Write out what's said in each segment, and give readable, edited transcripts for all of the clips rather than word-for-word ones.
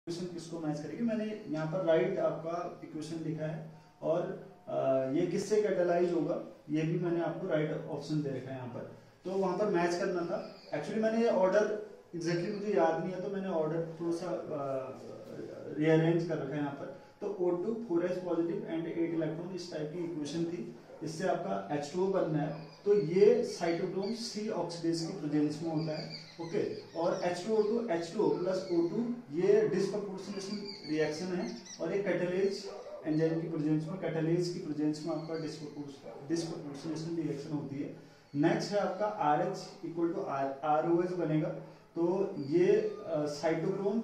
Equation किसको match करेगी। मैंने यहाँ पर राइट आपका इक्वेशन लिखा है और ये किससे कैटेलाइज होगा ये भी मैंने आपको राइट ऑप्शन दे रखा है यहाँ पर। तो वहां पर मैच करना था। एक्चुअली मैंने ये ऑर्डर एग्जैक्टली मुझे याद नहीं है, तो मैंने ऑर्डर थोड़ा सा रीअरेंज कर रखा है यहाँ पर। तो O2 4H positive and 8 electron इस टाइप की इक्वेशन थी। इससे आपका H2O बनना है। तो ये साइटोक्रोम C ऑक्सीडेज की प्रेजेंस में होता है। ओके, और H2O2 H2O प्लस O2 ये डिस्प्रोपोर्शनेशन रिएक्शन है और ये कैटालेज एंजाइम की प्रेजेंस में, कैटालेज की प्रेजेंस में आपका डिस्प्रोपोर्शनेशन रिएक्शन होती है। नेक्स्ट है आपका RH इक्वल टू ROH बनेगा। तो ये साइटोक्रोम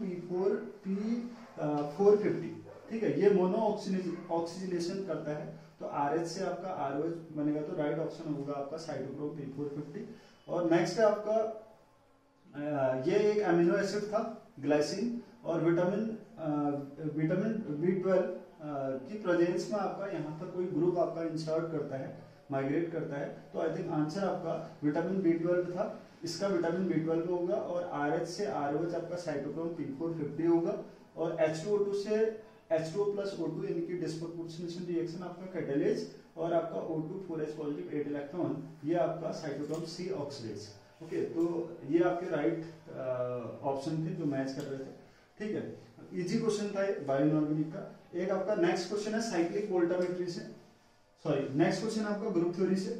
P450, ठीक है, ये मोनो ऑक्सीजनेशन करता है। तो RH से आपका ROH बनेगा। तो राइट ऑप्शन होगा आपका साइटोक्रोम P450। और नेक्स्ट है आपका ये एक अमीनो एसिड था ग्लाइसिन, और विटामिन B12 की प्रेजेंस में आपका यहाँ पर कोई ग्रुप आपका इंसर्ट करता है, माइग्रेट करता है। तो आई थिंक आंसर आपका विटामिन B12 था, इसका विटामिन B12 होगा। और RH से ROH आपका साइटोक्रोम P450 होगा। और H2O2 से H2O प्लस O2 इनकी डिस्प्रोपोर्शनेशन रिएक्शन आपका कैटालेज, और आपका O2 4H पॉजिटिव 8 इलेक्ट्रॉन ये आपका साइटोक्रोम C ऑक्सीडेज। ओके, तो ये आपके राइट ऑप्शन थे जो मैच कर रहे थे। ठीक है, इजी क्वेश्चन था बायो इनऑर्गेनिक का। एक आपका नेक्स्ट क्वेश्चन है साइक्लिक वोल्टामेट्री से, सॉरी नेक्स्ट क्वेश्चन आपका ग्रुप थ्योरी से।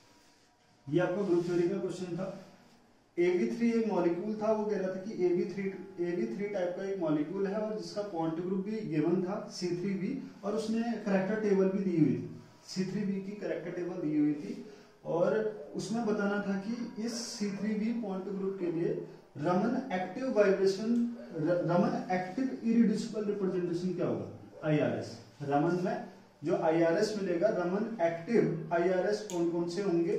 ये आपका ग्रुप थ्योरी का क्वेश्चन था। AB3 एक मॉलिक्यूल था, वो कह रहा था कि AB3 टाइप का एक मॉलिक्यूल है और जिसका पॉइंट ग्रुप भी गिवन था C3b, और उसने करैक्टर टेबल भी दी हुई थी, C3b की करैक्टर टेबल दी हुई थी। और उसमें बताना था कि इस C3b पॉइंट ग्रुप के लिए Raman active vibration, Raman active irreducible representation क्या होगा, IRS। रमन में जो IRS मिलेगा, रमन एक्टिव IRS कौन कौन से होंगे।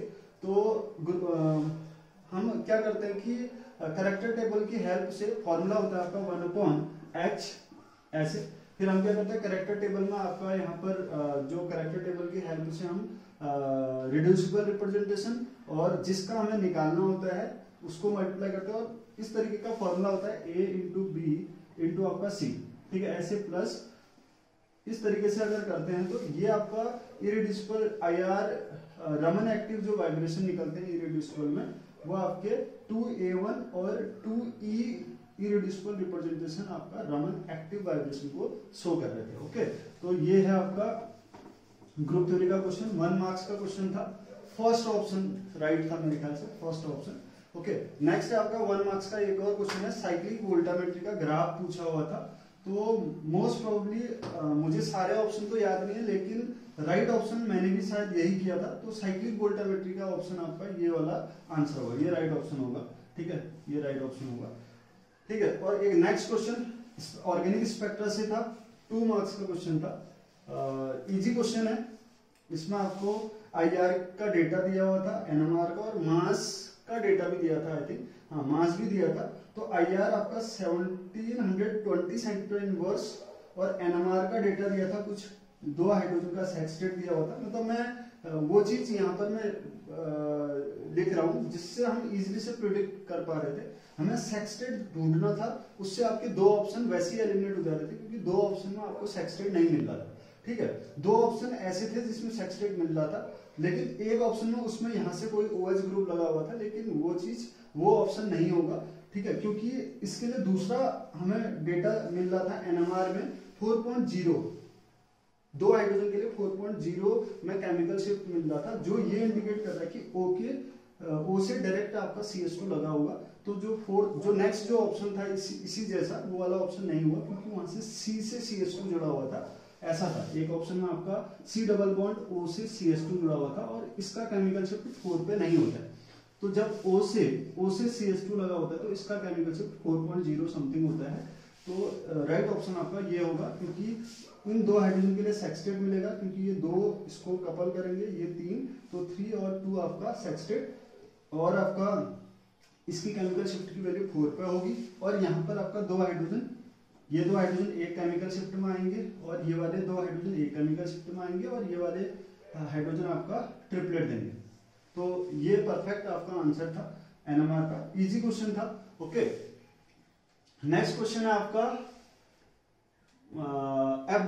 तो हम क्या करते हैं कि करैक्टर टेबल की हेल्प से, फॉर्मूला होता है आपका 1/H ऐसे। फिर हम क्या करते हैं, करैक्टर टेबल में आपका यहाँ पर जो करैक्टर टेबल की हेल्प से हम रिड्यूसिबल रिप्रेजेंटेशन और जिसका हमें निकालना होता है उसको मल्टीप्लाई करते हैं, और इस तरीके का फॉर्मूला होता है A इंटू B इंटू आपका C, ठीक है, ऐसे प्लस इस तरीके से अगर करते हैं तो ये आपका इरिड्यूसिबल IR रमन एक्टिव जो वाइब्रेशन निकलते हैं इरिड्यूसिबल में, वो आपके 2A1 और 2E इरिड्यूसिबल रिप्रेजेंटेशन आपका रमन एक्टिव वाइब्रेशन को शो कर रहे थे। ओके, तो ये है आपका ग्रुप थ्योरी का क्वेश्चन, 1 मार्क्स का क्वेश्चन था। फर्स्ट ऑप्शन राइट था मेरे ख्याल से, फर्स्ट ऑप्शन। ओके, नेक्स्ट है आपका 1 मार्क्स का एक और क्वेश्चन है, साइक्लिक वोल्टामेट्री का ग्राफ पूछा हुआ था। तो मोस्ट प्रोबेबली मुझे सारे ऑप्शन तो याद नहीं है, लेकिन राइट ऑप्शन मैंने भी शायद यही किया था। तो साइक्लिक वोल्टामेट्री का ऑप्शन आपका ये वाला आंसर होगा, ये राइट ऑप्शन होगा। ठीक है, ये राइट ऑप्शन होगा। ठीक है, और एक नेक्स्ट क्वेश्चन ऑर्गेनिक स्पेक्ट्रा से था, 2 मार्क्स का क्वेश्चन था। इजी क्वेश्चन है। इसमें आपको IR का डेटा दिया हुआ था, NMR का, और मास का डेटा भी दिया था, आई थिंक, हाँ मास भी दिया था। तो IR आपका 1720 सेंटीमीटर इनवर्स, और NMR का डेटा दिया था कुछ 2 हाइड्रोजन का सेक्सटेट दिया हुआ था। मतलब मैं वो चीज यहाँ पर मैं लिख रहा हूँ जिससे हम इजीली से प्रिडिक्ट कर पा रहे थे। हमें सेक्सटेट ढूंढना था, उससे आपके 2 ऑप्शन वैसे ही एलिमिनेट हो जा रहे थे, क्योंकि 2 ऑप्शन में आपको सेक्सटेट नहीं मिल रहा था। ठीक है, 2 ऑप्शन ऐसे थे जिसमें सेक्सटेट मिल रहा था, लेकिन एक ऑप्शन में उसमें यहाँ से कोई OH ग्रुप लगा हुआ था, लेकिन वो ऑप्शन नहीं होगा। ठीक है, क्योंकि इसके लिए दूसरा हमें डेटा मिल रहा था NMR में 4.0, 2 हाइड्रोजन के लिए 4.0 में केमिकल शिफ्ट मिल रहा था, जो ये इंडिकेट कर रहा है कि O से डायरेक्ट आपका CH2 लगा होगा। तो जो नेक्स्ट जो ऑप्शन था इसी जैसा, वो वाला ऑप्शन नहीं हुआ, क्योंकि वहां से C से CH2 जुड़ा हुआ था, ऐसा था। एक ऑप्शन में आपका C डबल बॉन्ड O से CH2 जुड़ा हुआ था, और इसका केमिकल शिफ्ट 4 पे नहीं होता है। तो जब O से CH2 लगा होता है तो इसका केमिकल शिफ्ट 4.0 समथिंग होता है। तो राइट ऑप्शन आपका ये होगा, क्योंकि इन 2 हाइड्रोजन के लिए सेक्सटेट मिलेगा, क्योंकि ये 2 इसको कपल करेंगे, ये 3, तो 3 और 2 आपका सेक्सटेट, और आपका इसकी केमिकल शिफ्ट की वैल्यू 4 पे होगी। और यहाँ पर आपका 2 हाइड्रोजन, ये 2 हाइड्रोजन एक केमिकल शिफ्ट में आएंगे, और ये वाले 2 हाइड्रोजन एक केमिकल शिफ्ट में आएंगे, और ये वाले हाइड्रोजन आपका ट्रिपलेट देंगे। तो ये परफेक्ट आपका आंसर था NMR का, इजी क्वेश्चन था। ओके, नेक्स्ट क्वेश्चन है आपका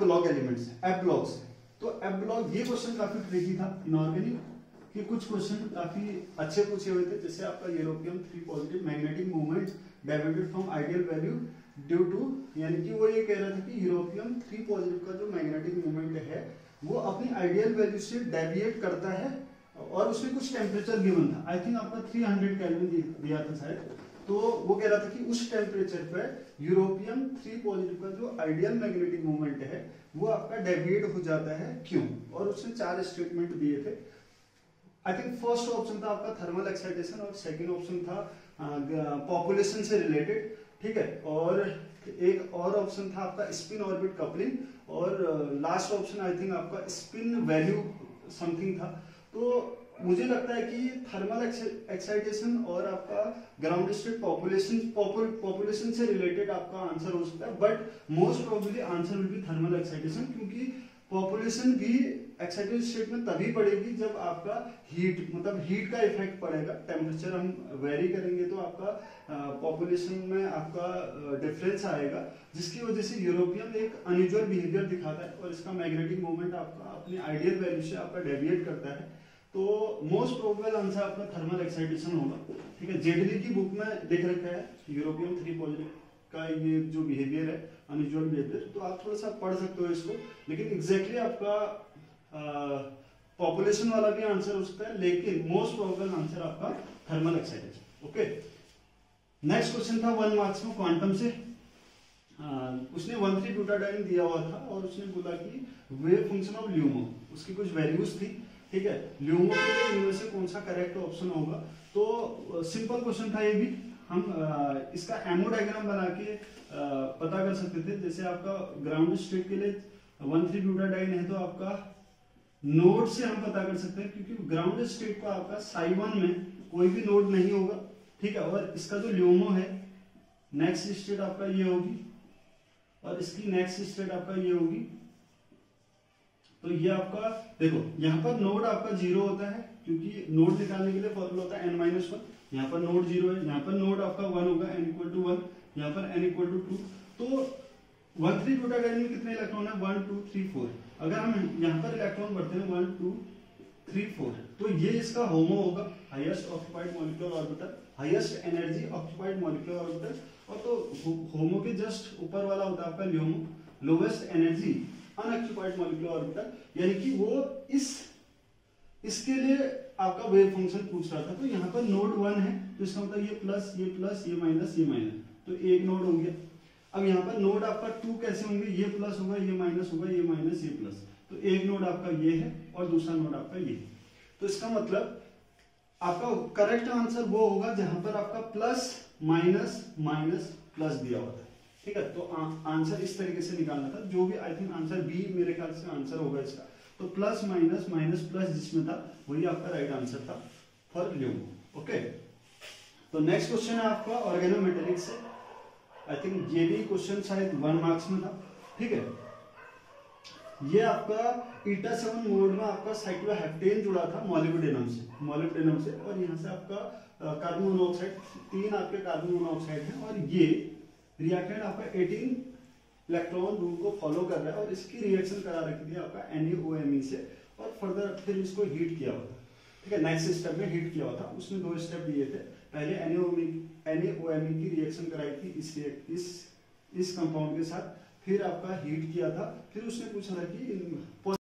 ब्लॉक एलिमेंट्स, एफ ब्लॉक से। तो एफ ब्लॉक, ये क्वेश्चन काफी ट्रिकी था इनऑर्गेनिक कि कुछ क्वेश्चन काफी अच्छे पूछे हुए थे, जैसे आपका europium 3 positive magnetic movement deviated from ideal value due to, यानी कि वो ये कह रहा था कि यूरोपियम 3 पॉजिटिव का जो मैग्नेटिक मूवमेंट है वो अपनी आइडियल वैल्यू से डेविएट करता है, और उसमें कुछ टेम्परेचर गिवन था, आई थिंक आपका 300 केल्विन दिया था शायद। तो वो कह रहा था कि उस टेम्परेचर पर यूरोपियम 3 पॉजिटिव का जो आइडियल मैग्नेटिक मूवमेंट है वो आपका डेविएट हो जाता है, क्यों? और उसने 4 स्टेटमेंट दिए थे। आई थिंक फर्स्ट ऑप्शन था आपका थर्मल एक्साइटेशन, और सेकंड ऑप्शन था पॉपुलेशन से रिलेटेड, ठीक है, और एक और ऑप्शन था आपका स्पिन ऑर्बिट कपलिंग, और लास्ट ऑप्शन आई थिंक आपका स्पिन वैल्यू समथिंग था। तो मुझे लगता है कि थर्मल एक्साइटेशन और आपका ग्राउंड स्टेट पॉपुलेशन से रिलेटेड आपका आंसर हो सकता है, but most probably answer will be thermal excitation, क्योंकि पॉपुलेशन भी एक्साइटेड स्टेट में तभी बढ़ेगी जब आपका हीट, मतलब हीट का इफेक्ट पड़ेगा, टेम्परेचर हम वेरी करेंगे तो आपका पॉपुलेशन में आपका डिफरेंस आएगा, जिसकी वजह से यूरोपियम एक अनयूजुअल बिहेवियर दिखाता है और इसका मैग्नेटिक मोमेंट आपका अपनी आइडियल वैल्यू से आपका डेविएट करता है। तो मोस्ट प्रोबेबल आंसर आपका थर्मल एक्साइटेशन होगा, ठीक है। जेडली की बुक में लिख रखा है यूरोपियम 3 पॉजिटिव का ये जो बिहेवियर है, अनयूजुअल बिहेवियर, तो आप थोड़ा सा पढ़ सकते हो इसको, लेकिन एग्जैक्टली आपका पॉपुलेशन वाला भी आंसर हो सकता है, लेकिन मोस्ट प्रोबेबल आंसर आपका thermal excitation. Okay, next question था 1 मार्क्स में क्वांटम से। उसने 1,3 ब्यूटाडाइन दिया हुआ था और उसने बोला कि वेव फंक्शन ऑफ ल्यूमो, उसकी कुछ वैल्यूज थी, ठीक है। ल्यूमो के लिए इनमें से कौन सा करेक्ट ऑप्शन होगा? तो सिंपल क्वेश्चन था ये भी, हम इसका एमओ डायग्राम बना के पता कर सकते थे। जैसे आपका ग्राउंड स्टेट के लिए 1,3 ब्यूटाडाइन है तो आपका नोड से हम पता कर सकते हैं, क्योंकि ग्राउंड स्टेट को आपका साई 1 में कोई भी नोड नहीं होगा, ठीक है। और इसका जो ल्यूमो है, नेक्स्ट स्टेट आपका ये होगी और इसकी नेक्स्ट स्टेट आपका ये होगी। तो ये आपका देखो, यहाँ पर नोड आपका 0 होता है, क्योंकि नोड निकालने के लिए फॉर्मूला होता है n-1। यहाँ पर नोड 0 है, यहाँ पर नोड आपका 1 होगा, n=1, यहाँ पर n=2। तो 1,3 ब्यूटाडाइन में कितने इलेक्ट्रॉन है? 1 2 3 4। अगर हम यहाँ पर इलेक्ट्रॉन बढ़ते हैं 1 2 3 4, तो ये इसका होमो होगा, highest occupied molecular orbital, highest energy occupied molecular orbital. और तो होमो के जस्ट ऊपर वाला होता है आपका LUMO, lowest energy unoccupied molecular orbital, यानी कि वो इसके लिए आपका वेव फंक्शन पूछ रहा था। तो यहाँ पर नोड 1 है, तो इसका मतलब ये प्लस, ये प्लस, ये माइनस, ये माइनस, तो एक नोड हो गया। अब यहाँ पर नोड आपका 2 कैसे होंगे? ये प्लस होगा, ये माइनस होगा, ये माइनस, ये प्लस, तो एक नोड आपका ये है और दूसरा नोड आपका ये। तो इसका मतलब आपका करेक्ट आंसर वो होगा जहां पर आपका प्लस माइनस माइनस प्लस दिया होता है, ठीक है। तो आंसर इस तरीके से निकालना था, जो भी आई थिंक आंसर बी मेरे ख्याल से आंसर होगा इसका। तो प्लस माइनस माइनस प्लस जिसमें था वही आपका राइट आंसर था फॉर ल्यूमो। ओके, तो नेक्स्ट क्वेश्चन है आपका ऑर्गेनोमेटेलिक से। आई थिंक ये भी क्वेश्चन शायद 1 मार्क्स में था, ठीक है। ये आपका ईटा 7 मोड में आपका साइक्लोहेप्टेन जुड़ा था मॉलिब्डेनम से, और यहाँ से आपका कार्बन मोनोऑक्साइड, 3 आपके कार्बन मोनोऑक्साइड हैं, और ये रिएक्टेंट आपका 18 इलेक्ट्रॉन रूल को फॉलो कर रहा है, और इसकी रिएक्शन करा रखी थी आपका NaOMe से, और फर्दर फिर इसको हीट किया हुआ था, ठीक है। नेक्स्ट स्टेप में हीट किया हुआ था, उसने 2 स्टेप दिए थे। पहले NaOMe की रिएक्शन कराई थी इस कंपाउंड के साथ, फिर आपका हीट किया था, फिर उसने पूछा था कि